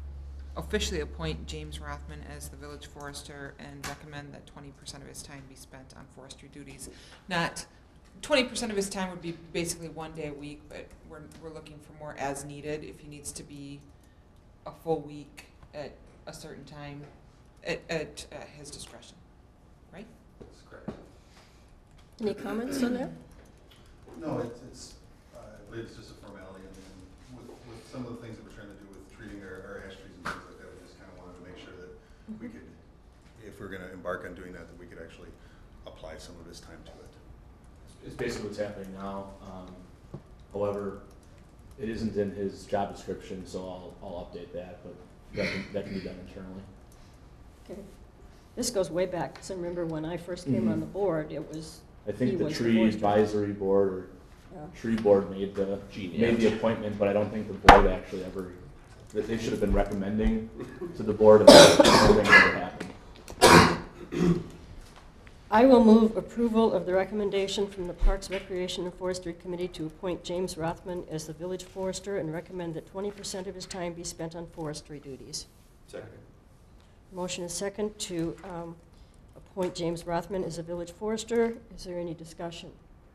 officially appoint James Rothman as the village forester and recommend that 20% of his time be spent on forestry duties. Not 20% of his time would be basically 1 day a week, but we're looking for more as needed if he needs to be a full week at a certain time at his discretion, right? That's correct. Any comments on that? No, I believe it's just a formality, and with some of the things that we're trying to do with treating our ash trees and things like that, we just kind of wanted to make sure that we could, if we're gonna embark on doing that, that we could actually apply some of his time to it. It's basically what's happening now. However, it isn't in his job description, so I'll update that, but that can be done internally. Okay. This goes way back, because I remember when I first came on the board, it was, I think He the was the tree forester. advisory board or yeah. tree board made Gene, the appointment, but I don't think the board actually ever, that they should have been recommending to the board, and nothing ever happened. I will move approval of the recommendation from the Parks, Recreation, and Forestry Committee to appoint James Rothman as the village forester and recommend that 20% of his time be spent on forestry duties. Second. Motion is second to appoint James Rothman as a village forester. Is there any discussion?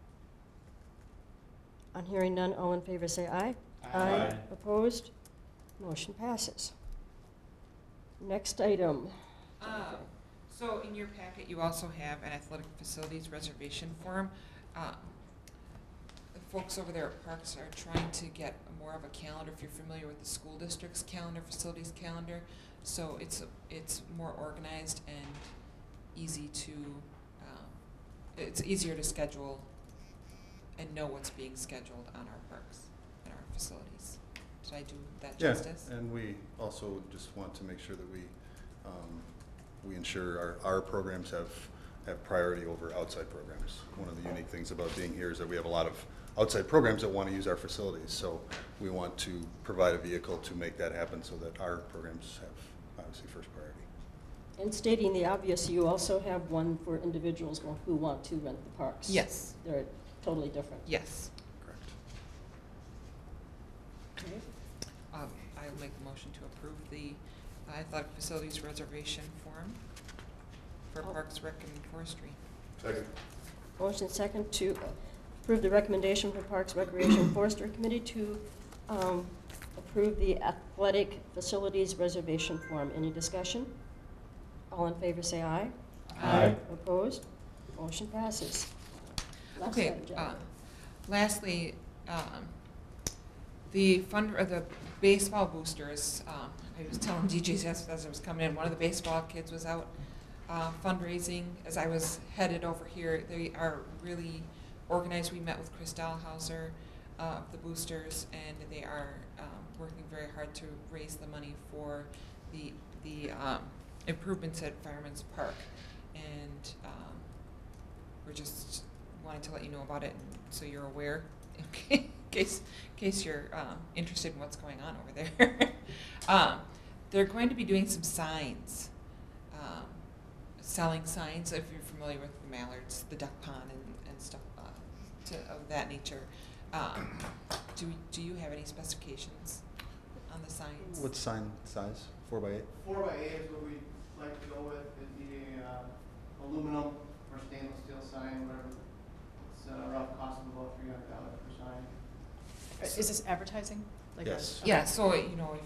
On hearing none, all in favor say aye. Aye. Opposed? Motion passes. Next item. So in your packet, you also have an athletic facilities reservation form. The folks over there at Parks are trying to get more of a calendar, if you're familiar with the school district's calendar, facilities calendar. So it's more organized and easy to, it's easier to schedule and know what's being scheduled on our parks and our facilities. Did I do that justice? And we also just want to make sure that we ensure our programs have priority over outside programs. One of the unique things about being here is that we have a lot of outside programs that want to use our facilities. So we want to provide a vehicle to make that happen so that our programs have obviously first priority. And stating the obvious, you also have one for individuals who want to rent the parks. Yes. They're totally different. Yes. Correct. Okay. I'll make the motion to approve the athletic facilities reservation form for Parks, Rec, and Forestry. Second. Motion second to approve the recommendation from Parks, Recreation, and Forestry Committee to approve the athletic facilities reservation form. Any discussion? All in favor say aye. Aye. Opposed? Motion passes. Last Okay, item, Jennifer. lastly, the baseball boosters, I was telling DJs as I was coming in, one of the baseball kids was out fundraising. As I was headed over here, they are really organized. We met with Chris Dahlhauser of the boosters, and they are working very hard to raise the money for the improvements at Fireman's Park. And we're just wanting to let you know about it, and so you're aware, in case you're interested in what's going on over there. They're going to be doing some signs, selling signs, if you're familiar with the mallards, the duck pond, and stuff of that nature. Do you have any specifications on the signs? What sign size? 4x8? 4x8 is what we'd like to go with. It'd be aluminum or stainless steel sign, whatever. It's a rough cost of about $300 per sign. Is this advertising? Like Yes. Yeah, so, you know,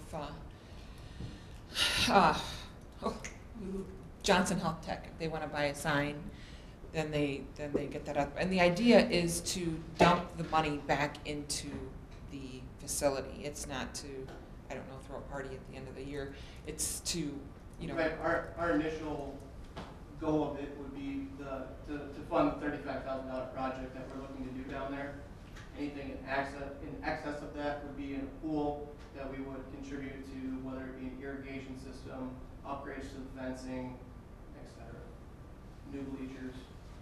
if Johnson Health Tech, if they want to buy a sign, then they get that up. And the idea is to dump the money back into the facility. It's not to, I don't know, throw a party at the end of the year. It's to, you know. Right, our initial goal of it would be to fund the $35,000 project that we're looking to do down there. Anything in excess of that would be in a pool that we would contribute to, whether it be an irrigation system, upgrades to the fencing, etc. New bleachers.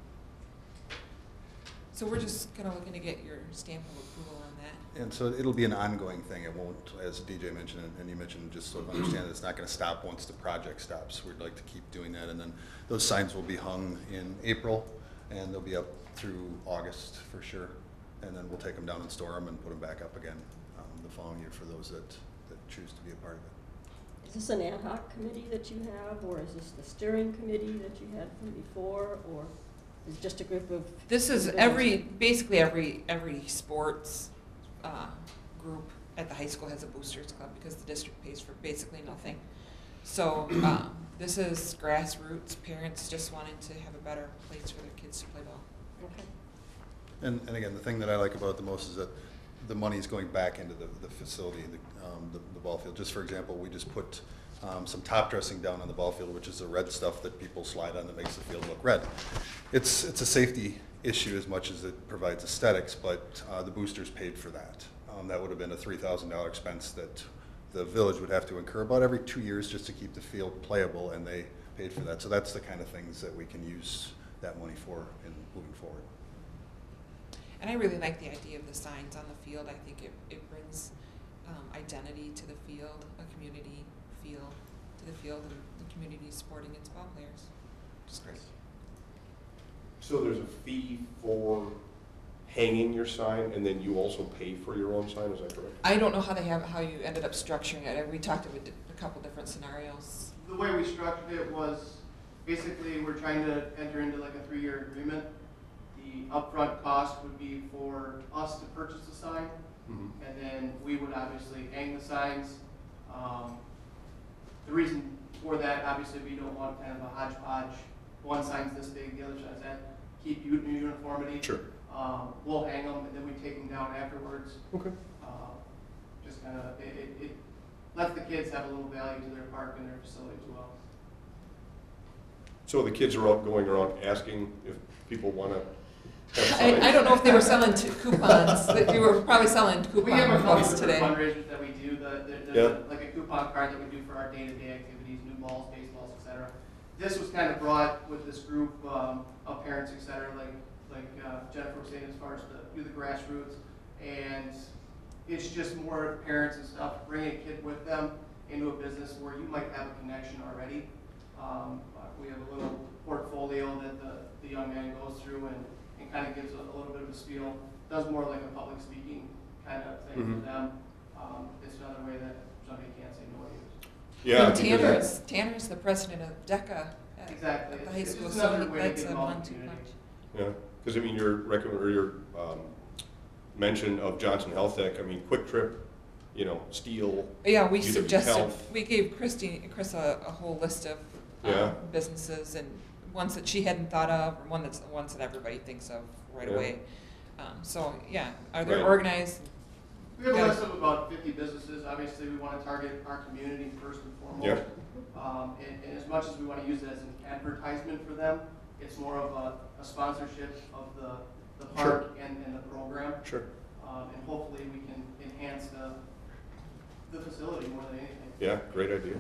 So we're just kind of looking to get your stamp of approval on that. And so it'll be an ongoing thing. It won't, as DJ mentioned, and you mentioned, just so to understand that it's not going to stop once the project stops. We'd like to keep doing that. And then those signs will be hung in April, and they'll be up through August for sure. And then we'll take them down and store them and put them back up again the following year for those that choose to be a part of it. Is this an ad hoc committee that you have, or is this the steering committee that you had from before, or is it just a group of? This is basically every sports group at the high school has a boosters club because the district pays for basically nothing. So this is grassroots, parents just wanting to have a better place for their kids to play ball. Okay. And again, the thing that I like about it the most is that the money is going back into the facility, the ball field. Just for example, we just put some top dressing down on the ball field, which is the red stuff that people slide on that makes the field look red. It's a safety issue as much as it provides aesthetics, but the boosters paid for that. That would have been a $3,000 expense that the village would have to incur about every 2 years just to keep the field playable, and they paid for that. So that's the kind of things that we can use that money for in moving forward. And I really like the idea of the signs on the field. I think it brings identity to the field, a community feel to the field, and the community supporting its ball players. Just great. So there's a fee for hanging your sign, and then you also pay for your own sign, is that correct? I don't know how you ended up structuring it. We talked about a couple different scenarios. The way we structured it was, basically, we're trying to enter into like a 3-year agreement. The upfront cost would be for us to purchase the sign, and then we would obviously hang the signs. The reason for that, obviously, we don't want kind of a hodgepodge. One sign's this big, the other sign's that. Keep uniformity. Sure. We'll hang them, and then we take them down afterwards. Okay. Just kind of, it lets the kids have a little value to their park and their facility as well. So the kids are out going around asking if people want to have signs? I don't know if they were selling coupons. You were probably selling We have a coupon couple books different today. fundraisers that we do, Yeah. like a coupon card that we do for our day-to-day activities, new balls, baseballs, et cetera. This was kind of brought with this group of parents, et cetera, like Jennifer was saying, as far as do the grassroots, and it's just more parents and stuff bringing a kid with them into a business where you might have a connection already. We have a little portfolio that the young man goes through and kind of gives a little bit of a spiel. Does more like a public speaking kind of thing for them. It's another way that somebody can't say no to you. Yeah. And Tanner's the president of DECA Exactly. at the high It's school, just so another way to that's get a involved in the one-two community. punch. Yeah, because I mean, your mention of Johnson Health Tech, I mean, Quick Trip, Steel. Yeah, we UW suggested, Health. we gave Chris a whole list of Yeah. businesses and ones that she hadn't thought of, or ones that everybody thinks of right Yeah. away. So, yeah, are they Right. organized? We have a Yeah. list of about 50 businesses. Obviously, we want to target our community first and foremost. Yeah. And as much as we want to use it as an advertisement for them, it's more of a sponsorship of the park and the program. Sure. And hopefully we can enhance the facility more than anything. Yeah, great idea.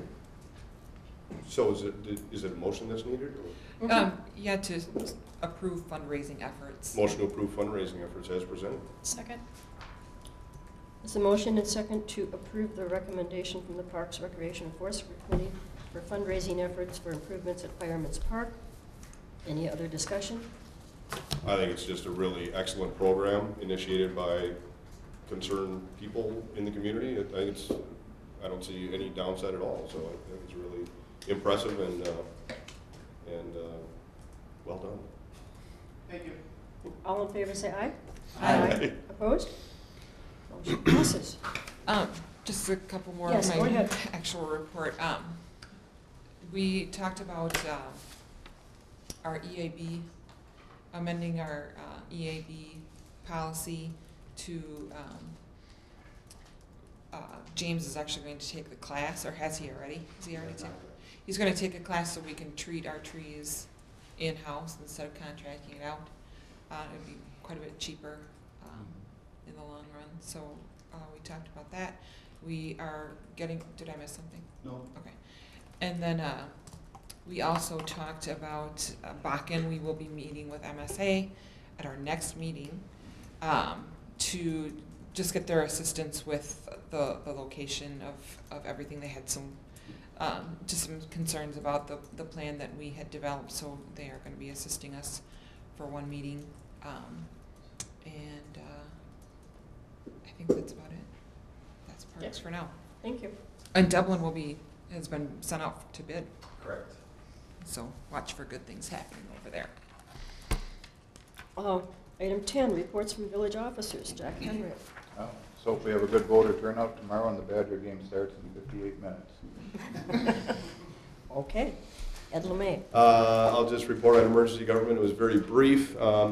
So is it a motion that's needed, or Yeah, to approve fundraising efforts. motion to approve fundraising efforts as presented? Second? There's a motion and second to approve the recommendation from the Parks, Recreation, and Forestry Committee for fundraising efforts for improvements at Fireman's Park. Any other discussion? I think it's just a really excellent program initiated by concerned people in the community. I don't see any downside at all, so I think it's really impressive and well done. Thank you. All in favor, say aye. Aye. Opposed? Motion passes. Just a couple more Yes, of go my ahead. actual report. We talked about our EAB, amending our EAB policy to, James is actually going to take the class, or has he already? Has he already taken? He's going to take a class so we can treat our trees in-house instead of contracting it out. It'd be quite a bit cheaper in the long run, so we talked about that. We are getting, did I miss something? No. Okay. And then we also talked about Bakken. We will be meeting with MSA at our next meeting to just get their assistance with the location of everything. They had some just some concerns about the plan that we had developed, so they are going to be assisting us for one meeting. And I think that's about it. That's parks for now. Thank you. And Dublin will be has been sent out to bid, Correct. so watch for good things happening over there. Item 10, reports from village officers. Jack Henry. Oh, so if we have a good voter turnout tomorrow and the Badger game starts in 58 minutes. Okay. Ed Lemay. I'll just report on emergency government. It was very brief.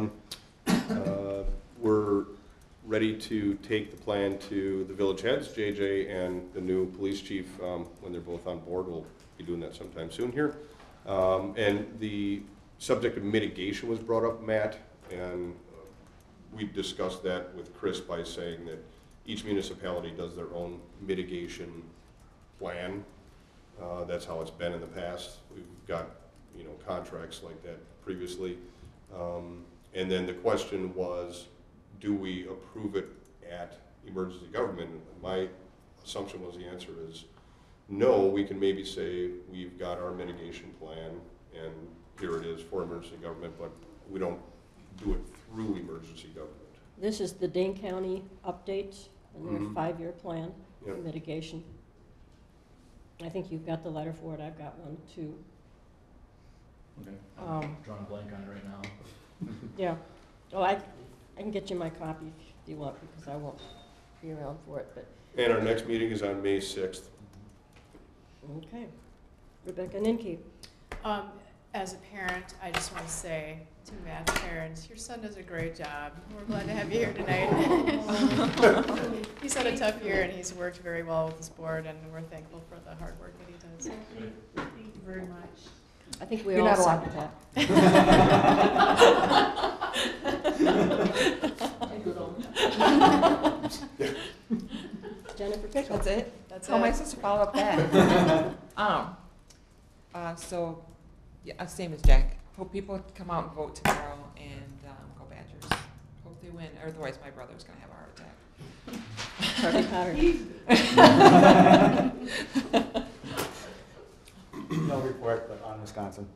We're ready to take the plan to the village heads, JJ and the new police chief, when they're both on board. We'll be doing that sometime soon here. And the subject of mitigation was brought up, Matt, and we discussed that with Chris by saying that each municipality does their own mitigation plan. That's how it's been in the past. We've got, contracts like that previously. And then the question was, do we approve it at emergency government? My assumption was the answer is no. We can maybe say we've got our mitigation plan and here it is for emergency government, but we don't do it through emergency government. This is the Dane County update and their Mhm. 5-year plan for Yep. mitigation. I think you've got the letter for it. I've got one too. Okay. Um, I'm drawing a blank on it right now. Yeah. Oh, I can get you my copy if you want because I won't be around for it. But And our next meeting is on May 6th. okay. Rebecca Ninke. As a parent, I just want to say to Matt's parents, your son does a great job. We're glad to have you here tonight. He's had a tough year and he's worked very well with this board and we're thankful for the hard work that he does. Thank you very much. I think we You're all not allowed second to that. Jennifer Pickle. That's it? That's How am I it. supposed to follow up that? So, yeah, same as Jack. Hope people come out and vote tomorrow and go Badgers. Hope they win, otherwise my brother's gonna have a heart attack. Charlie Potter. No report, but on Wisconsin.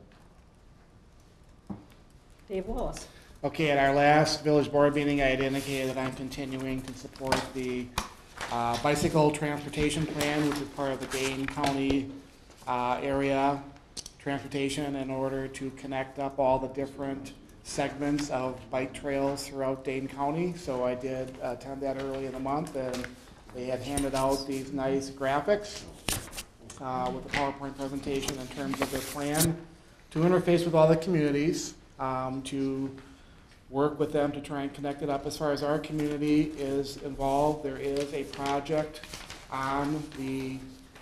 Dave Wallace. Okay, at our last village board meeting, I had indicated that I'm continuing to support the bicycle transportation plan, which is part of the Dane County area transportation in order to connect up all the different segments of bike trails throughout Dane County. So I did attend that early in the month, and they had handed out these nice graphics with the PowerPoint presentation in terms of their plan to interface with all the communities, to work with them to try and connect it up. As far as our community is involved, there is a project on the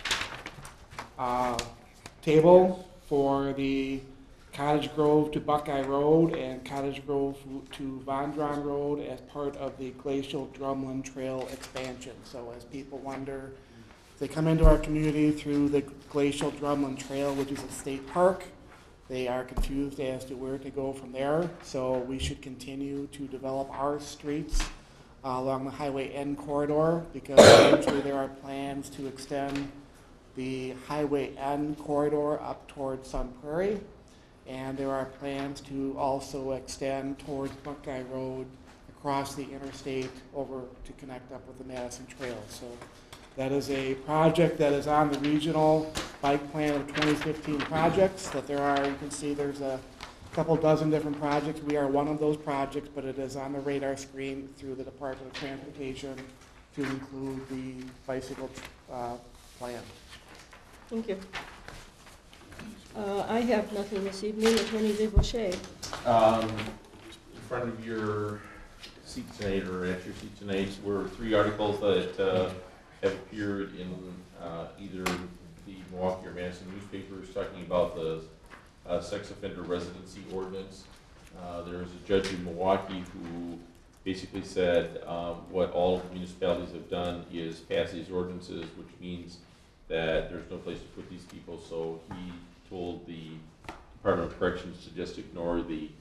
table for the Cottage Grove to Buckeye Road and Cottage Grove to Von Drawn Road as part of the Glacial Drumlin Trail expansion. So as people wonder, if they come into our community through the Glacial Drumlin Trail, which is a state park, they are confused as to where to go from there. So we should continue to develop our streets along the Highway N corridor, because eventually there are plans to extend the Highway N corridor up towards Sun Prairie. And there are plans to also extend towards Buckeye Road across the interstate over to connect up with the Madison Trail. So that is a project that is on the regional bike plan of 2015 projects that there are. You can see there's a couple dozen different projects. We are one of those projects, but it is on the radar screen through the Department of Transportation to include the bicycle plan. Thank you. I have nothing this evening. Attorney Debouché. In front of your seat tonight, or at your seat tonight, were 3 articles that have appeared in either the Milwaukee or Madison newspapers talking about the sex offender residency ordinance. There is a judge in Milwaukee who basically said what all municipalities have done is pass these ordinances, which means that there's no place to put these people, so he told the Department of Corrections to just ignore the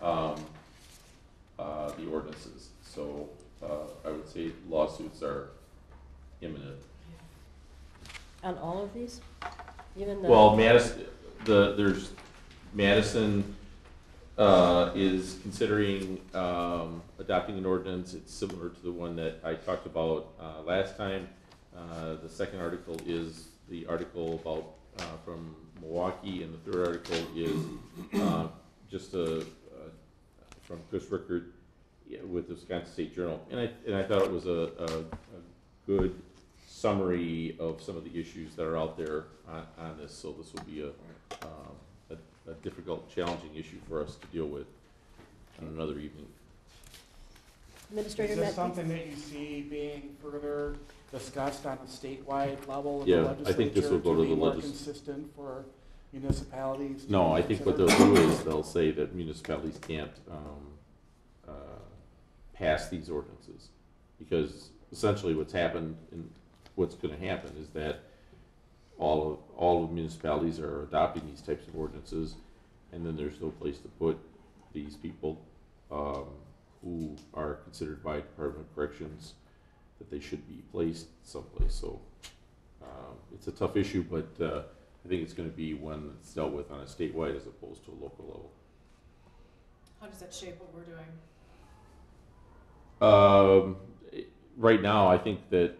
ordinances. So I would say lawsuits are imminent. On all of these? Even the Well, Madison, there's Madison is considering adopting an ordinance. It's similar to the one that I talked about last time. The second article is the article about, from Milwaukee, and the third article is just from Chris Rickard with the Wisconsin State Journal. And I thought it was a good summary of some of the issues that are out there on this. So this will be a difficult, challenging issue for us to deal with on another evening. Administrator Is this Matt? something that you see being further discussed on a statewide level in Yeah, the legislature? I think this will go to be the more legis- consistent for municipalities? to No, I think what they'll consider? do is they'll say that municipalities can't pass these ordinances. Because essentially what's happened and what's gonna happen is that all of municipalities are adopting these types of ordinances, and then there's no place to put these people who are considered by Department of Corrections that they should be placed someplace. So it's a tough issue, but I think it's gonna be one that's dealt with on a statewide as opposed to a local level. How does that shape what we're doing? Right now, I think that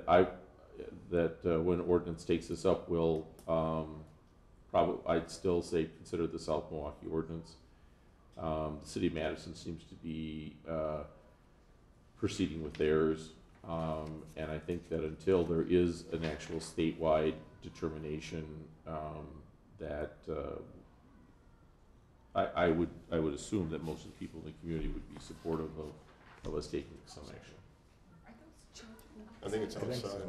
when ordinance takes this up, we'll probably, I'd still say consider the South Milwaukee ordinance. The city of Madison seems to be proceeding with theirs, and I think that until there is an actual statewide determination, that I would assume that most of the people in the community would be supportive of us taking some action. Are those children? I think it's outside,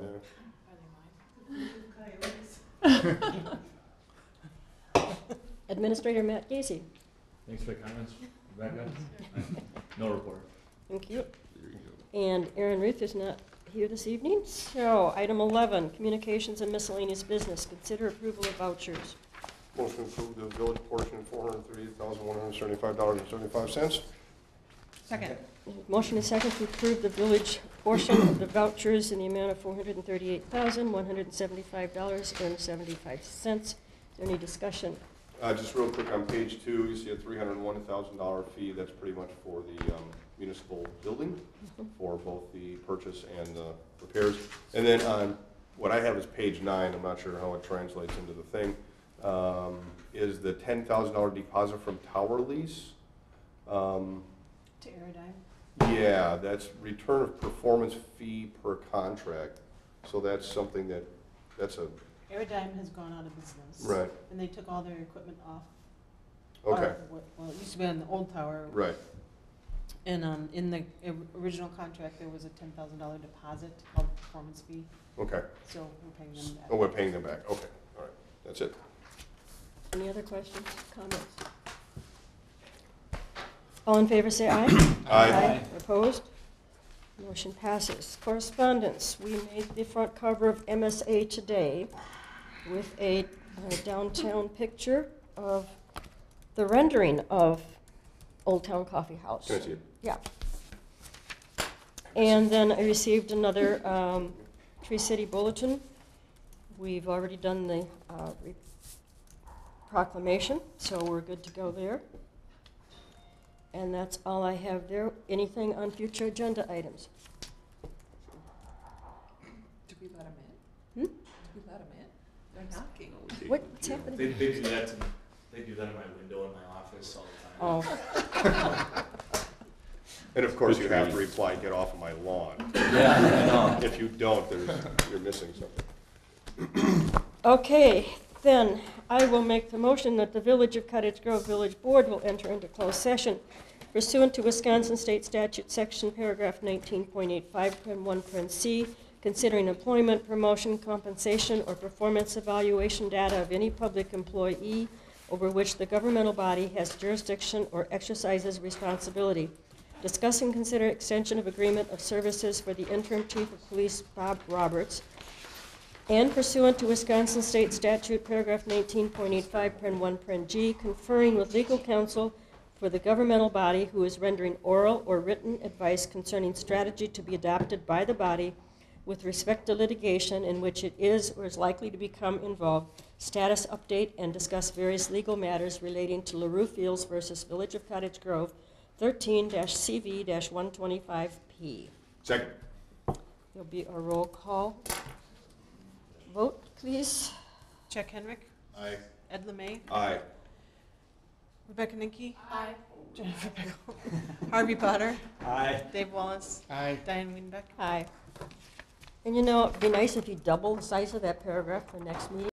yeah. Administrator Matt Gacy. Thanks for the comments, Rebecca. No report. Thank you. There you go. And Aaron Ruth is not here this evening. So item 11, communications and miscellaneous business. Consider approval of vouchers. Motion to approve the village portion of $438,175.75. Second. Motion is second to approve the village portion of the vouchers in the amount of $438,175.75. Is there any discussion? Just real quick, on page 2, you see a $301,000 fee. That's pretty much for the municipal building, for both the purchase and the repairs. And then on, what I have is page 9, I'm not sure how it translates into the thing, is the $10,000 deposit from Tower Lease. To Aerodyne? Yeah, that's return of performance fee per contract. So that's something that's a, Aerodyne has gone out of business. right, And they took all their equipment off. okay, Well, it used to be on the old tower. right. And in the original contract, there was a $10,000 deposit called performance fee, Okay. so we're paying them back. Oh, we're paying them back. Okay, all right. That's it. Any other questions, comments? All in favor, say aye. Aye. Opposed? Motion passes. Correspondence. We made the front cover of MSA Today with a downtown picture of the rendering of Old Town Coffee House. Can I see it? Yeah. And then I received another Tree City Bulletin. We've already done the proclamation, so we're good to go there. And that's all I have there. Anything on future agenda items? Did we let them in? Hmm? Did we let them in? They're knocking. What's happening? They do that they do that in my window in my office all the time. Oh, And of course, you have to reply, get off of my lawn. Yeah, I know. If you don't, you're missing something. okay, then I will make the motion that the Village of Cottage Grove Village Board will enter into closed session pursuant to Wisconsin State Statute Section Paragraph 19.85(1)(c), considering employment, promotion, compensation, or performance evaluation data of any public employee over which the governmental body has jurisdiction or exercises responsibility. Discuss and consider extension of agreement of services for the interim chief of police, Bob Roberts, and pursuant to Wisconsin State Statute, paragraph 19.85(1)(g), conferring with legal counsel for the governmental body who is rendering oral or written advice concerning strategy to be adopted by the body with respect to litigation in which it is or is likely to become involved, status update, and discuss various legal matters relating to LaRue Fields versus Village of Cottage Grove, 13-CV-125P. Second. There'll be a roll call. Vote, please. Jack Henrick, Aye. Ed Lemay, Aye. Rebecca Ninky, Aye. Jennifer Pickle, Harvey Potter, Aye. Dave Wallace, Aye. Diane Wienbeck. Aye. And you know, it'd be nice if you double the size of that paragraph for next meeting.